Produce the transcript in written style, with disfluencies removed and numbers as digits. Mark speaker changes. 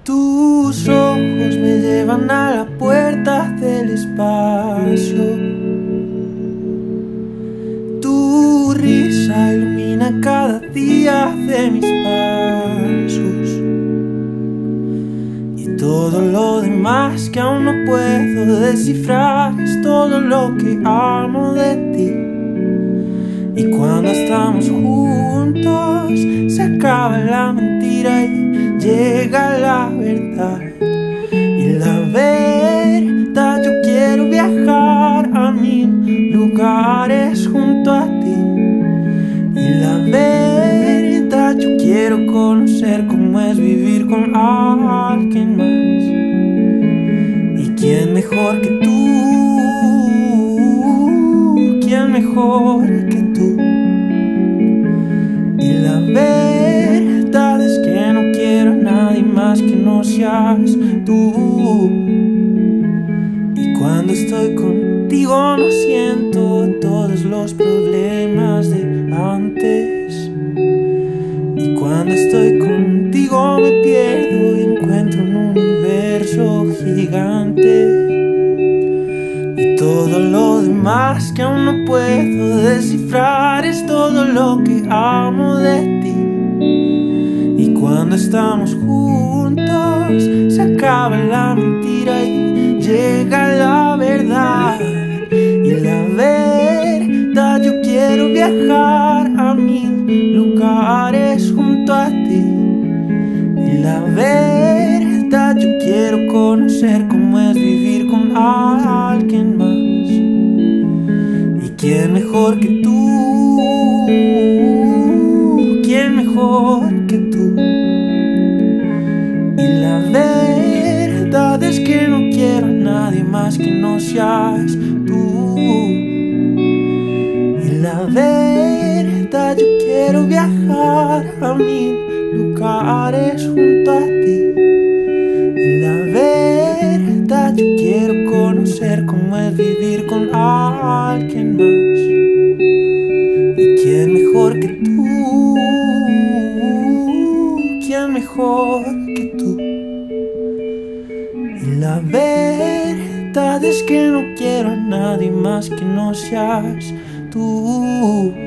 Speaker 1: Tus ojos me llevan a la puerta del espacio. Tu risa ilumina cada día de mis pasos. Y todo lo demás que aún no puedo descifrar es todo lo que amo de ti. Y cuando estamos juntos se acaba la mentira y llega la verdad. Y la verdad, yo quiero viajar a 1000 lugares junto a ti. Y la verdad, yo quiero conocer cómo es vivir con alguien más. ¿Y quién mejor que tú? ¿Quién mejor que tú? Y la verdad es que no quiero a nadie más que no seas tú. Y cuando estoy contigo no siento todos los problemas de antes. Y cuando estoy contigo me pierdo y encuentro un universo gigante. Y todo lo demás que aún no puedo descifrar es todo lo que amo de ti. Y cuando estamos juntos se acaba la mentira y llega la verdad. Y la verdad, yo quiero viajar a 1000 lugares junto a ti. Y la verdad, yo quiero conocer cómo es vivir con alguien más. ¿Y quién mejor que tú? ¿Quién mejor que tú? Y la verdad es que no quiero a nadie más que no seas tú. Y la verdad, yo quiero viajar a 1000 lugares junto a ti. Y la verdad, yo quiero conocer cómo es vivir con alguien más. ¿Y quién mejor que tú? ¿Quién mejor que tú? Y la verdad es que no quiero a nadie más que no seas tú.